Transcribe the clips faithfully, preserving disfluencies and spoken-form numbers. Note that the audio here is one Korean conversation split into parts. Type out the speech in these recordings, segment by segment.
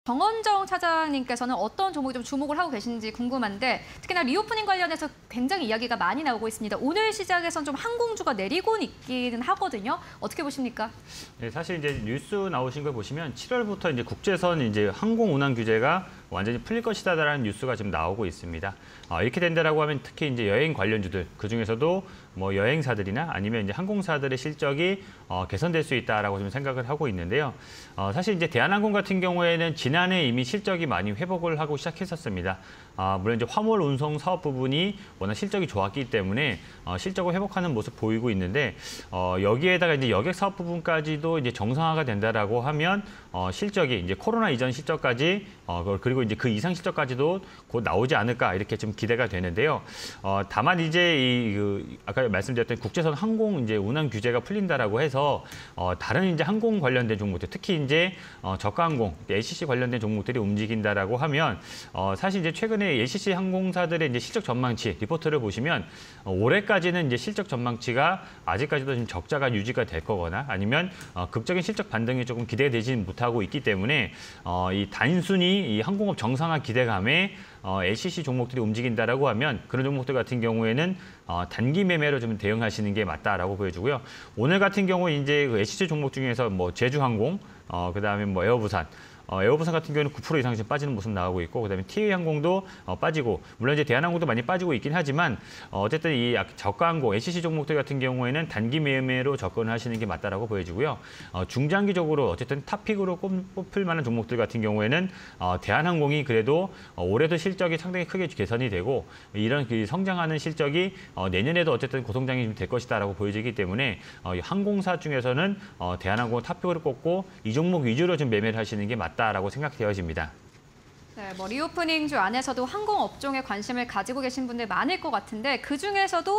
정원정 차장님께서는 어떤 종목에 좀 주목을 하고 계신지 궁금한데 특히나 리오프닝 관련해서 굉장히 이야기가 많이 나오고 있습니다. 오늘 시장에선 좀 항공주가 내리고 있기는 하거든요. 어떻게 보십니까? 네, 사실 이제 뉴스 나오신 걸 보시면 칠월부터 이제 국제선 이제 항공 운항 규제가 완전히 풀릴 것이다라는 뉴스가 지금 나오고 있습니다. 어, 이렇게 된다라고 하면 특히 이제 여행 관련주들 그 중에서도 뭐 여행사들이나 아니면 이제 항공사들의 실적이 어, 개선될 수 있다라고 좀 생각을 하고 있는데요. 어, 사실 이제 대한항공 같은 경우에는 지난해 이미 실적이 많이 회복을 하고 시작했었습니다. 어, 물론 이제 화물 운송 사업 부분이 워낙 실적이 좋았기 때문에 어, 실적을 회복하는 모습 보이고 있는데 어, 여기에다가 이제 여객 사업 부분까지도 이제 정상화가 된다라고 하면 어, 실적이 이제 코로나 이전 실적까지 어, 그리고 이제 그 이상 실적까지도 곧 나오지 않을까 이렇게 좀 기대가 되는데요. 어, 다만 이제 이 그, 아까 말씀드렸던 국제선 항공 이제 운항 규제가 풀린다라고 해서 어, 다른 이제 항공 관련된 종목들, 특히 이제 어, 저가항공, 엘씨씨 관련된 종목들이 움직인다라고 하면 어, 사실 이제 최근에 엘씨씨 항공사들의 이제 실적 전망치 리포트를 보시면 어, 올해까지는 이제 실적 전망치가 아직까지도 좀 적자가 유지가 될 거거나 아니면 어, 극적인 실적 반등이 조금 기대되지는 못하고 있기 때문에 어, 이 단순히 이 항공업 정상화 기대감에 어, 엘씨씨 종목들이 움직인다라고 하면 그런 종목들 같은 경우에는 어, 단기 매매로 좀 대응하시는 게 맞다라고 보여주고요. 오늘 같은 경우 이제 그 엘씨씨 종목 중에서 뭐 제주항공, 어, 그다음에 뭐 에어부산. 어, 에어부산 같은 경우는 구 퍼센트 이상 좀 빠지는 모습 나오고 있고, 그다음에 티웨이항공도 어, 빠지고, 물론 이제 대한항공도 많이 빠지고 있긴 하지만 어, 어쨌든 이 저가항공, 엘씨씨 종목들 같은 경우에는 단기 매매로 접근하시는 게 맞다라고 보여지고요. 어, 중장기적으로 어쨌든 탑픽으로 꼽힐 만한 종목들 같은 경우에는 어, 대한항공이 그래도 어, 올해도 실적이 상당히 크게 개선이 되고 이런 그 성장하는 실적이 어, 내년에도 어쨌든 고성장이 좀 될 것이다라고 보여지기 때문에 어, 이 항공사 중에서는 어, 대한항공을 탑픽으로 꼽고 이 종목 위주로 좀 매매를 하시는 게 맞다. 라고 생각되어집니다. 네, 뭐 리오프닝주 안에서도 항공 업종에 관심을 가지고 계신 분들 많을 것 같은데 그 중에서도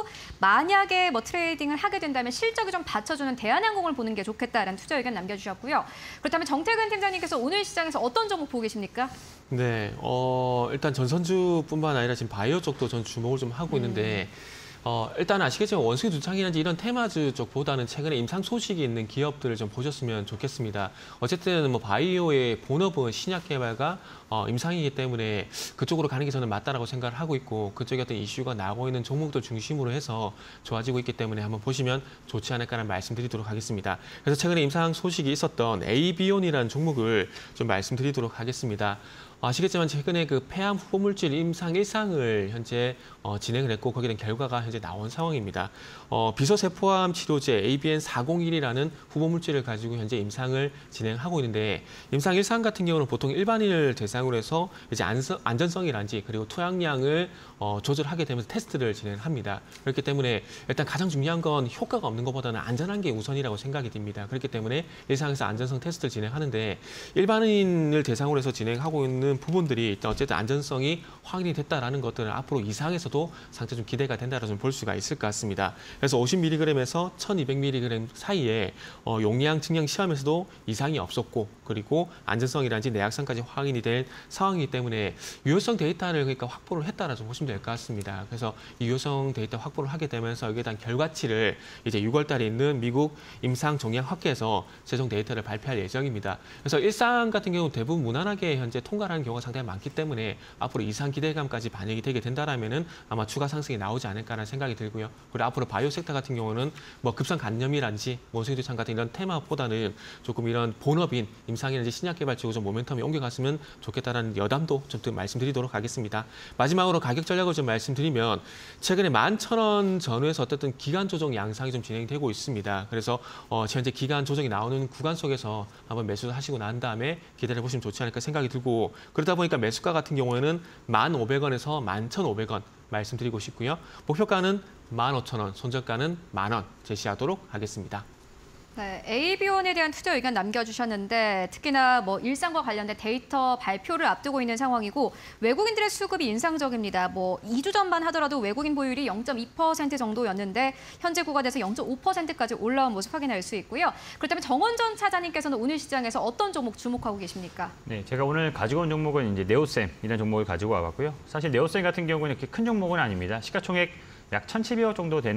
만약에 뭐 트레이딩을 하게 된다면 실적이 좀 받쳐주는 대한항공을 보는 게 좋겠다라는 투자 의견 남겨주셨고요. 그렇다면 정태근 팀장님께서 오늘 시장에서 어떤 종목 보고 계십니까? 네, 어, 일단 전선주뿐만 아니라 지금 바이오 쪽도 전 주목을 좀 하고 있는데. 음. 어, 일단 아시겠지만 원숭이 두창이라든지 이런 테마주 쪽보다는 최근에 임상 소식이 있는 기업들을 좀 보셨으면 좋겠습니다. 어쨌든 뭐 바이오의 본업은 신약 개발과 어, 임상이기 때문에 그쪽으로 가는 게 저는 맞다라고 생각을 하고 있고 그쪽에 어떤 이슈가 나오고 있는 종목들 중심으로 해서 좋아지고 있기 때문에 한번 보시면 좋지 않을까라는 말씀드리도록 하겠습니다. 그래서 최근에 임상 소식이 있었던 에이비온이라는 종목을 좀 말씀드리도록 하겠습니다. 아시겠지만 최근에 그 폐암 후보물질 임상 일 상을 현재 어, 진행을 했고 거기에 대한 결과가 현재 나온 상황입니다. 어, 비서세포암 치료제 에이비엔 사공일이라는 후보물질을 가지고 현재 임상을 진행하고 있는데 임상 일 상 같은 경우는 보통 일반인을 대상으로 해서 이제 안서, 안전성이란지 그리고 투약량을 어, 조절하게 되면서 테스트를 진행합니다. 그렇기 때문에 일단 가장 중요한 건 효과가 없는 것보다는 안전한 게 우선이라고 생각이 듭니다. 그렇기 때문에 일 상에서 안전성 테스트를 진행하는데 일반인을 대상으로 해서 진행하고 있는 부분들이 일단 어쨌든 안전성이 확인이 됐다라는 것들은 앞으로 이 상에서도 상당히 좀 기대가 된다라고 좀 볼 수가 있을 것 같습니다. 그래서 오십 밀리그램에서 천이백 밀리그램 사이에 어, 용량 측량 시험에서도 이상이 없었고 그리고 안전성이란지 내약성까지 확인이 된 상황이기 때문에 유효성 데이터를 그러니까 확보를 했다라고 보시면 될 것 같습니다. 그래서 이 유효성 데이터 확보를 하게 되면서 여기에 대한 결과치를 이제 유월 달에 있는 미국 임상 종양 학회에서 최종 데이터를 발표할 예정입니다. 그래서 일 상 같은 경우 대부분 무난하게 현재 통과를 하는 경우가 상당히 많기 때문에 앞으로 이 상 기대감까지 반영이 되게 된다라면은 아마 추가 상승이 나오지 않을까라는 생각이 들고요. 그리고 앞으로 바이오 섹터 같은 경우는 뭐 급성 간염이란지 원숭이 두창 같은 이런 테마보다는 조금 이런 본업인 임상이라든지 신약 개발 쪽으로 좀 모멘텀이 옮겨갔으면 좋겠다라는 여담도 좀 말씀드리도록 하겠습니다. 마지막으로 가격 전략을 좀 말씀드리면 최근에 만 천 원 전후에서 어쨌든 기간 조정 양상이 좀 진행되고 있습니다. 그래서 어, 현재 기간 조정이 나오는 구간 속에서 한번 매수를 하시고 난 다음에 기다려 보시면 좋지 않을까 생각이 들고 그러다 보니까 매수가 같은 경우에는 만 오백 원에서 만 천오백 원 말씀드리고 싶고요. 목표가는 만 오천 원, 손절가는 만 원 제시하도록 하겠습니다. 네, 에이비온에 대한 투자 의견 남겨주셨는데 특히나 뭐 일상과 관련된 데이터 발표를 앞두고 있는 상황이고 외국인들의 수급이 인상적입니다. 뭐 이 주 전만 하더라도 외국인 보유율이 영 점 이 퍼센트 정도였는데 현재 구간에서 영 점 오 퍼센트까지 올라온 모습 확인할 수 있고요. 그렇다면 정원전 차장님께서는 오늘 시장에서 어떤 종목 주목하고 계십니까? 네, 제가 오늘 가지고 온 종목은 이제 네오셈 이런 종목을 가지고 와봤고요. 사실 네오셈 같은 경우는 이렇게 큰 종목은 아닙니다. 시가총액 약 천칠백억 정도 되는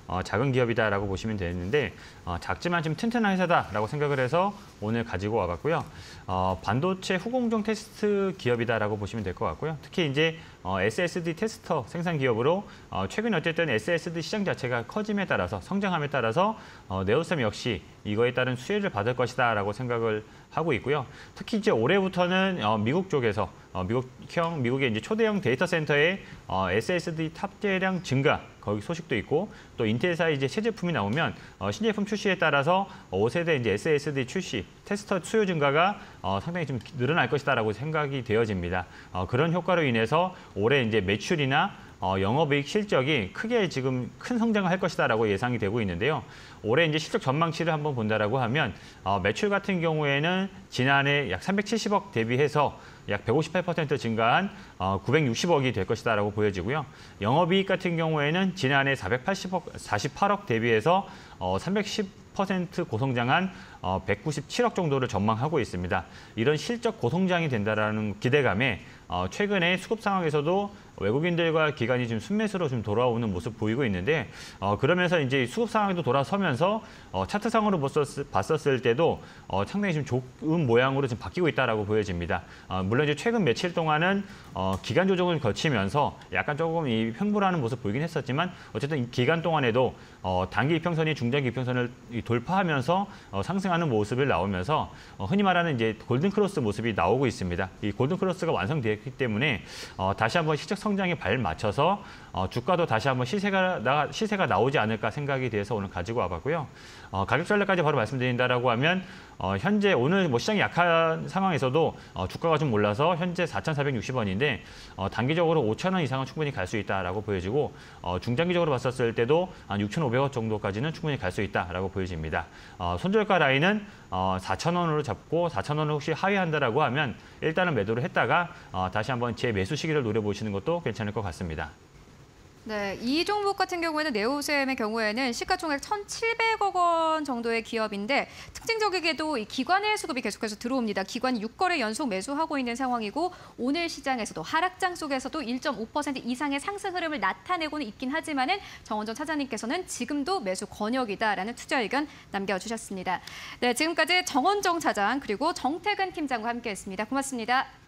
어, 작은 기업이다라고 보시면 되는데 어, 작지만 좀 튼튼한 회사다라고 생각을 해서 오늘 가지고 와봤고요. 어, 반도체 후공정 테스트 기업이다라고 보시면 될 것 같고요. 특히 이제 어, 에스에스디 테스터 생산 기업으로 어, 최근 어쨌든 에스에스디 시장 자체가 커짐에 따라서 성장함에 따라서 어, 네오셈 역시 이거에 따른 수혜를 받을 것이다라고 생각을 하고 있고요. 특히 이제 올해부터는 어, 미국 쪽에서 어, 미국형 미국의 이제 초대형 데이터 센터의 어, 에스에스디 탑재량 증가 거기 소식도 있고 또 인텔사의 이제 새 제품이 나오면 어, 신제품 출시에 따라서 오 세대 이제 에스에스디 출시 테스터 수요 증가가 어, 상당히 좀 늘어날 것이다라고 생각이 되어집니다. 어, 그런 효과로 인해서 올해 이제 매출이나 어, 영업이익 실적이 크게 지금 큰 성장을 할 것이다라고 예상이 되고 있는데요. 올해 이제 실적 전망치를 한번 본다라고 하면 어, 매출 같은 경우에는 지난해 약 삼백칠십억 대비해서 약 백오십팔 퍼센트 증가한 어, 구백육십억이 될 것이다라고 보여지고요. 영업이익 같은 경우에는 지난해 사백팔십억, 사십팔억 대비해서 어, 삼백십 퍼센트 고성장한 어, 백구십칠억 정도를 전망하고 있습니다. 이런 실적 고성장이 된다라는 기대감에 어, 최근에 수급 상황에서도 외국인들과 기관이 좀 순매수로 좀 돌아오는 모습 보이고 있는데 어, 그러면서 이제 수급 상황도 돌아서면서 어, 차트상으로 봤었을, 봤었을 때도 어, 상당히 좀 좋은 모양으로 좀 바뀌고 있다라고 보여집니다. 어, 물론 이제 최근 며칠 동안은 어, 기간 조정을 거치면서 약간 조금 이 횡보라는 모습 보이긴 했었지만 어쨌든 이 기간 동안에도 어, 단기 이평선이 중장기 이평선을 돌파하면서 어, 상승하는 모습을 나오면서 어, 흔히 말하는 이제 골든 크로스 모습이 나오고 있습니다. 이 골든 크로스가 완성되었기 때문에 어, 다시 한번 실적 성장에 발 맞춰서 어, 주가도 다시 한번 시세가 나, 시세가 나오지 않을까 생각이 돼서 오늘 가지고 와봤고요. 어, 가격 전략까지 바로 말씀드린다라고 하면 어, 현재 오늘 뭐 시장이 약한 상황에서도 어, 주가가 좀 올라서 현재 사천사백육십 원인데 어, 단기적으로 오천 원 이상은 충분히 갈 수 있다라고 보여지고 어, 중장기적으로 봤었을 때도 한 육천오백 원 정도까지는 충분히 갈 수 있다라고 보여집니다. 어, 손절가 라인은 어, 사천 원으로 잡고 사천 원을 혹시 하회한다라고 하면 일단은 매도를 했다가 어, 다시 한번 제 매수 시기를 노려보시는 것도 괜찮을 것 같습니다. 네, 이 종목 같은 경우에는 네오셈의 경우에는 시가총액 천칠백억 원 정도의 기업인데 특징적이게도 이 기관의 수급이 계속해서 들어옵니다. 기관이 육 거래 연속 매수하고 있는 상황이고 오늘 시장에서도 하락장 속에서도 일 점 오 퍼센트 이상의 상승 흐름을 나타내고는 있긴 하지만은 정원정 차장님께서는 지금도 매수 권역이다라는 투자 의견 남겨주셨습니다. 네, 지금까지 정원정 차장 그리고 정태근 팀장과 함께했습니다. 고맙습니다.